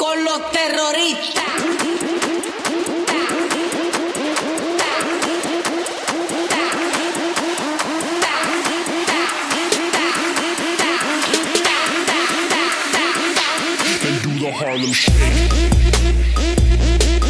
con los terroristas. And do the Harlem Shake.